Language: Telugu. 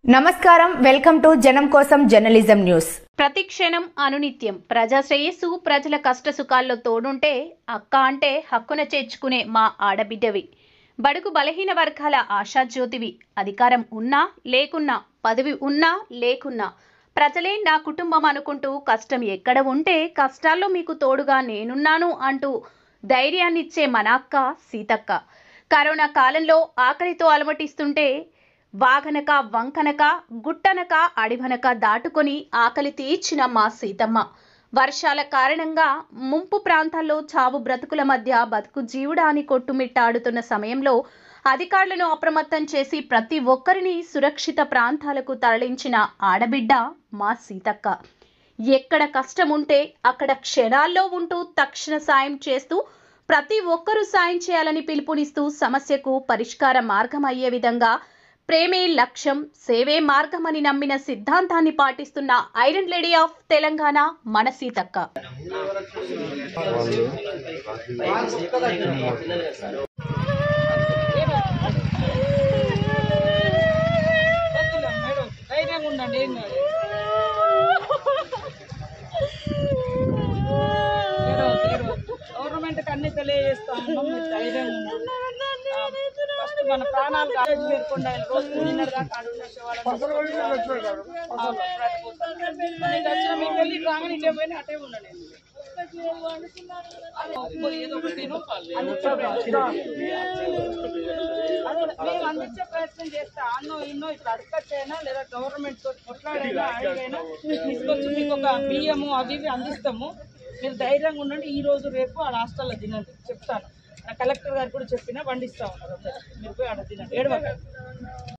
నమస్కారం వెల్కమ్ టు జనం కోసం జర్నలిజం న్యూస్। ప్రతిక్షణం అనునిత్యం ప్రజా శ్రేయస్సు ప్రజల కష్ట సుఖాల్లో తోడుంటే అక్క అంటే హక్కున చేర్చుకునే మా ఆడబిడ్డవి। బడుగు బలహీన వర్గాల ఆశాజ్యోతివి। అధికారం ఉన్నా లేకున్నా పదవి ఉన్నా లేకున్నా ప్రజలే నా కుటుంబం అనుకుంటూ కష్టం ఎక్కడ ఉంటే కష్టాల్లో మీకు తోడుగా నేనున్నాను అంటూ ధైర్యాన్నిచ్చే మన అక్క సీతక్క। కరోనా కాలంలో ఆకలితో అలమటిస్తుంటే వాగనక వంకనక గుట్టనక అడివనక దాటుకొని ఆకలి తీర్చిన మా సీతమ్మ। వర్షాల కారణంగా ముంపు ప్రాంతాల్లో చావు బ్రతుకుల మధ్య బతుకు జీవుడాని కొట్టుమిట్టాడుతున్న సమయంలో అధికారులను అప్రమత్తం చేసి ప్రతి ఒక్కరిని సురక్షిత ప్రాంతాలకు తరలించిన ఆడబిడ్డ మా సీతక్క। ఎక్కడ కష్టం ఉంటే అక్కడ క్షణాల్లో ఉంటూ తక్షణ సాయం చేస్తూ ప్రతి ఒక్కరూ సాయం చేయాలని పిలుపునిస్తూ సమస్యకు పరిష్కార మార్గం అయ్యే విధంగా ప్రేమే లక్ష్యం సేవే మార్గమని నమ్మిన సిద్ధాంతాన్ని పాటిస్తున్న ఐరన్ లేడీ ఆఫ్ తెలంగాణ మన సీతక్క। గవర్నమెంట్ అన్ని తెలియజేస్తా ఉన్నాం, ధైర్యం ఫస్ట్ మన ప్రాణాలు పేర్కొండ రోజు దాకా మీకు వెళ్ళి రాగానే ఇటే పోయినా అటే ఉండండి। మేము అందించే ప్రయత్నం చేస్తా అన్నో ఇన్నో ఇప్పుడు అడగచ్చైనా లేదా గవర్నమెంట్ తోటి కొట్లాడైనా అడిగైనా తీసుకొచ్చి మీకు ఒక బియ్యము అవి ఇవి అందిస్తాము। మీరు ధైర్యంగా ఉండండి। ఈ రోజు రేపు ఆడ హాస్టల్లో తినండి చెప్తాను। కలెక్టర్ గారు కూడా చెప్పినా వండిస్తా ఉన్నారు, మీరు పోయి ఆడ తినండి, ఏడవకండి।